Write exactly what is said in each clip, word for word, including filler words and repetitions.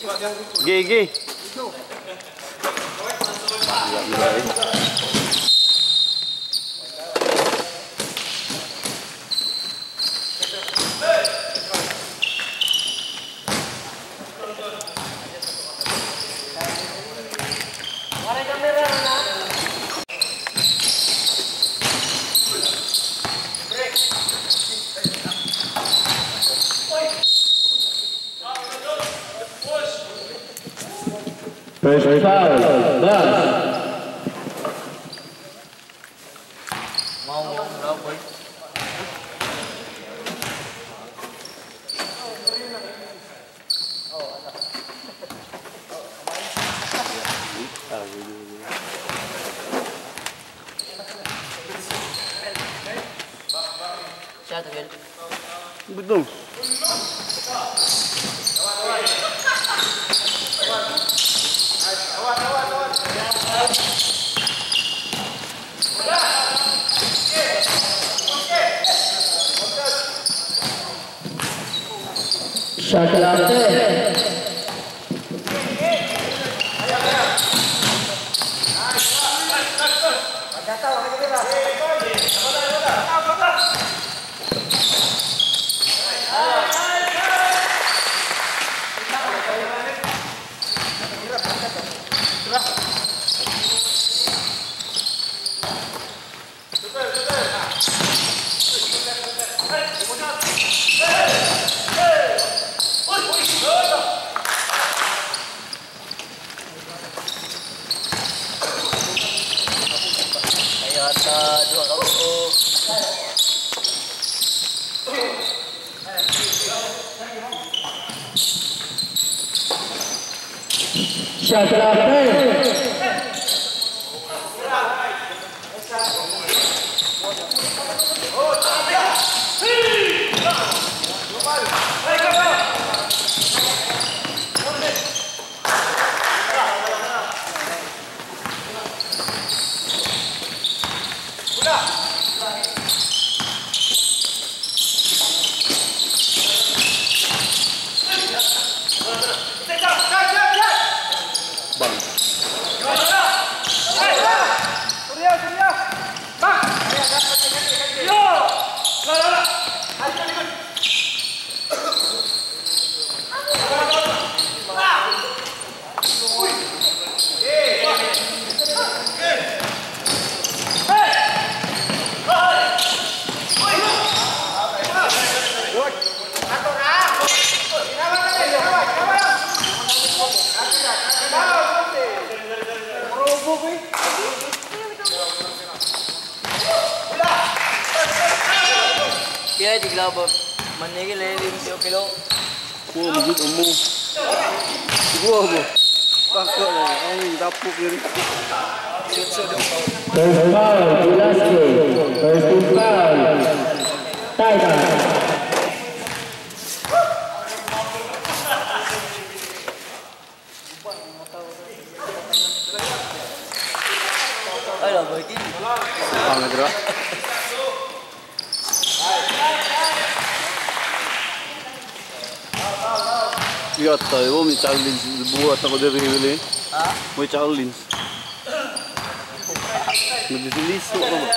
Gi, gi. First foul, Bas. Mau mau berapa boy? Siapa tu? Betul. Shakalate. Shakalate. Kaya di kelabap manigi lelim siyo kilo. Gua begitu umum. Gua bu. Pakok lah. Ini dapuk diri. First foul, Velasco. First foul, Tiger. Ay, lah bagi. Pangat gerak. Lihat tahu, mau Charlins buat aku dari ini. Ah? Mau Charlins. Nanti sini sok apa?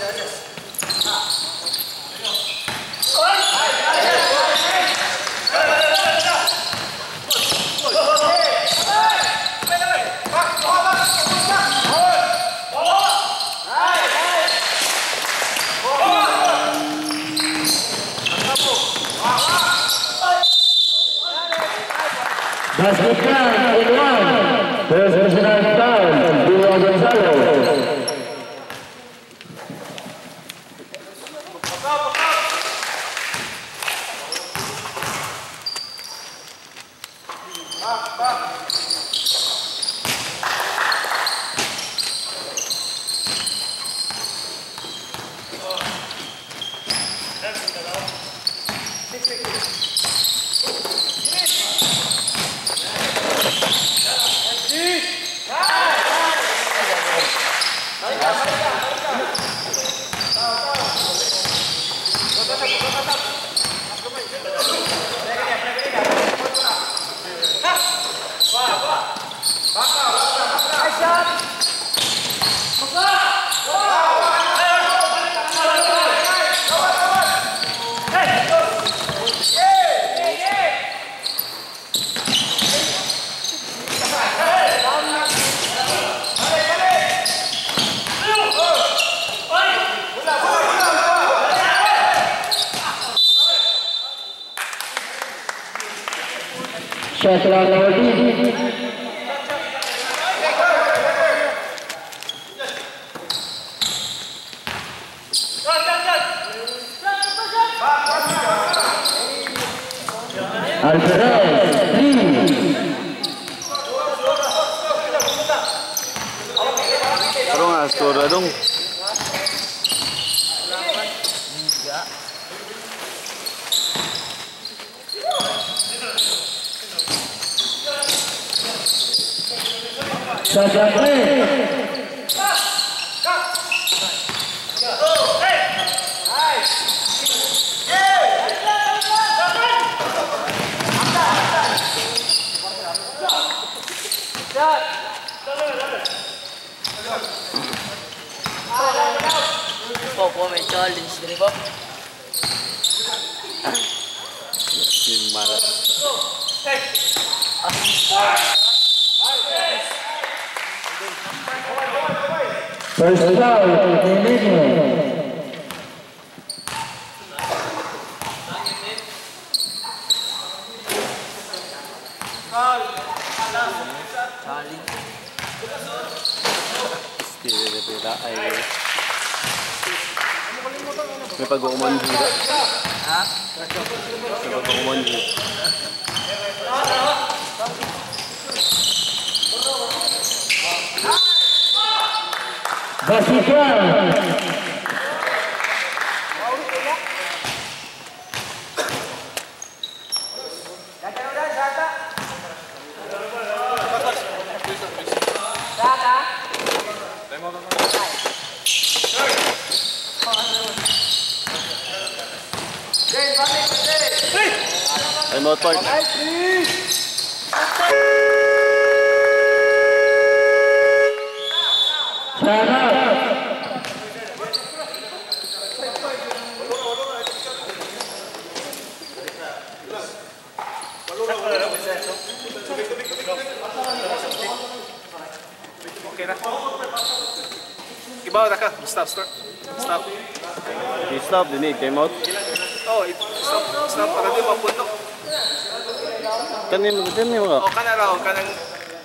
Basket in one. First personal foul, Dua Gonzalo. Shot clock number D. Alvarez, three. Pero nga, skora dong. Saja play. Po po may challenge din po. Yung mara. First foul, Emilio. Challenge. Hindi na pila ay... May pag-uuman hira. Ha? May pag-uuman hira. Basikan. Time out part. Sana. Okay na. Ibaw na ka. Stop, stop. Stop. Okay, stop. Dinig. Time out. Oh, it, stop. Stop. Para di mapunto. Kanin mo. Kanin mo ka. O, ka na raw. Ka nang...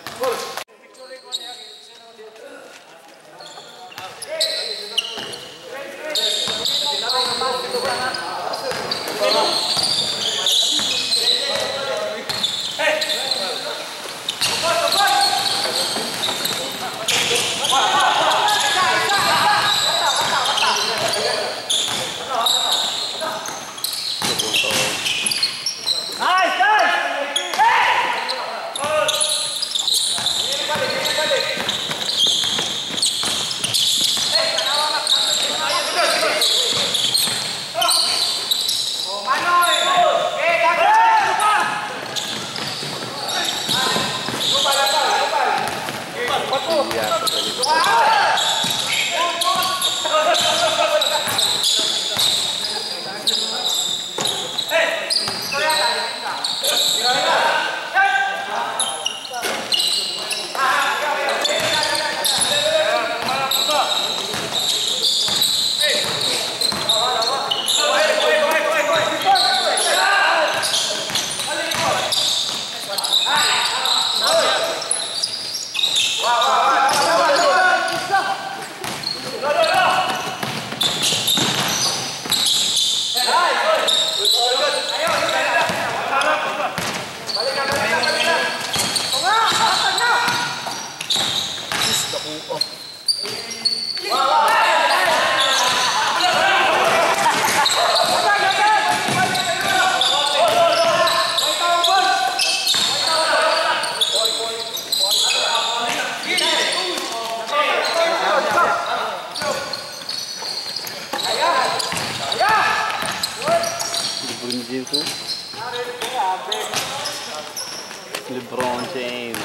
LeBron James.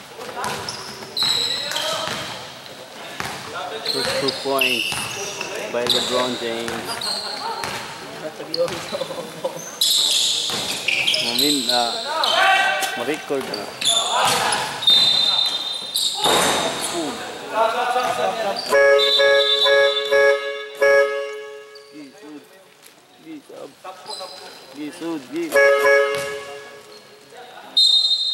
First two points by LeBron James. Mamin na ma-record na. Gisud, gisud, gisud.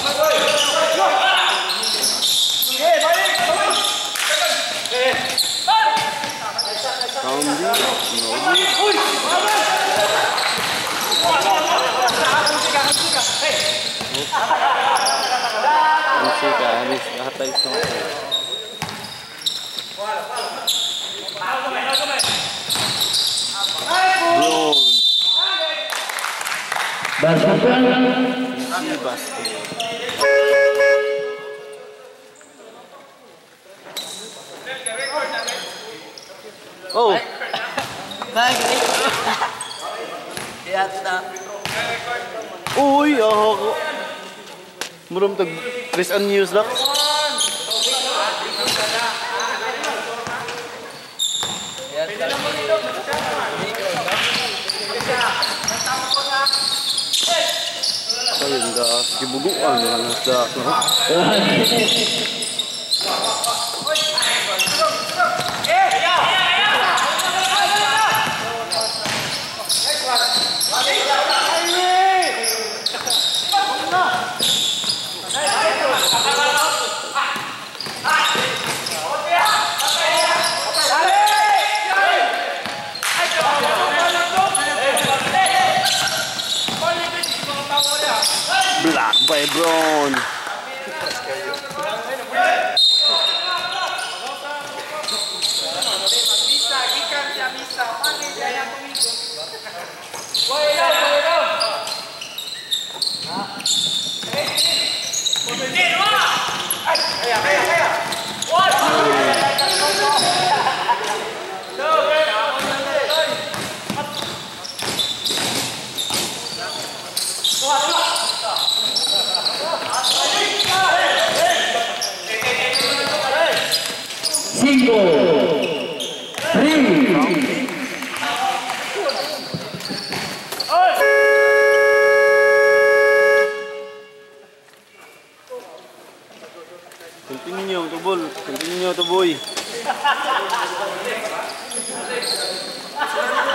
Musika, habis hatay sa mga. Blown. Basukan. Easy basket. Oh! Bagay. Kaya kita. Uy! Ako! Muram tag Chris and News lang. Ayun da, gibuguan lang ang dak, no? Black by Brown. Cinco. Three. Continue to ball. Continue to boy.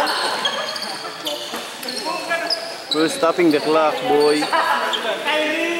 We're stopping the clock, boy.